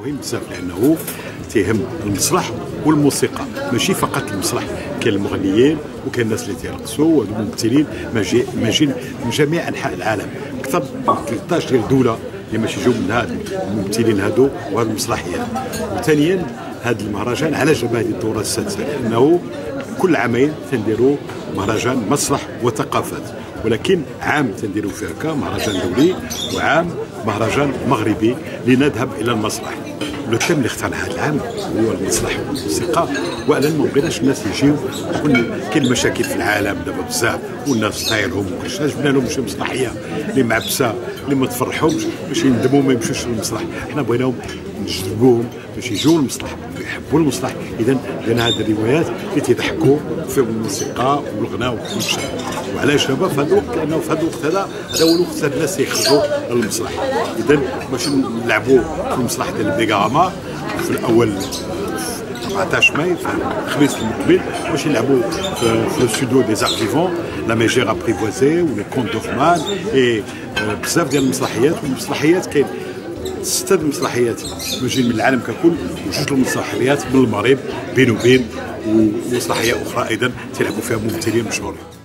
مهم بزاف لانه تيهم المسرح والموسيقى، ماشي فقط المسرح. كاين المغنيين وكاين الناس اللي تيرقصوا والممثلين ماجين من جميع انحاء العالم، اكثر من 13 ديال دوله اللي ماشي يجوا من هاد الممثلين هادو وهاد المسرحيات. وثانيا هذا المهرجان على جاب هذه الدوره السادسه لانه كل عامين تنديروا مهرجان مسرح وثقافات، ولكن عام تنديروا فيها كمهرجان دولي وعام مهرجان مغربي لنذهب الى المسرح. الثيم اللي اختار هذا العام هو المسرح والموسيقى، والا ما بغيناش الناس يجيو. كاين مشاكل في العالم دابا بزاف والناس طايرهم وكل شيء، جبنا لهم شي مسرحيه اللي معبسه اللي ما تفرحهمش باش يندموا ما يمشوش للمسرح. حنا بغيناهم نجذبوهم باش يجوا للمسرح ويحبوا المسرح. اذا درنا هذه الروايات اللي تيضحكوا في الموسيقى والغناء وكل شيء. وعلاش دابا في هذا الوقت؟ لانه في هذا الوقت هذا هو الوقت الناس يخرجوا للمسرح. اذا باش نلعبوا في المسرح ديال البيغاما في الاول 14 ماي في الخميس المقبل، باش نلعبوا في الستوديو دي زار فيفون لا ميجير ابريفوزي ولي كونت دوفمان اي بزاف ديال المسرحيات. والمسرحيات كاين 6 مسرحيات موجودين من العالم ككل، وجوج المسرحيات من المغرب بين وبين، ومسرحيه اخرى ايضا تلعبوا فيها ممثلين مشهورين.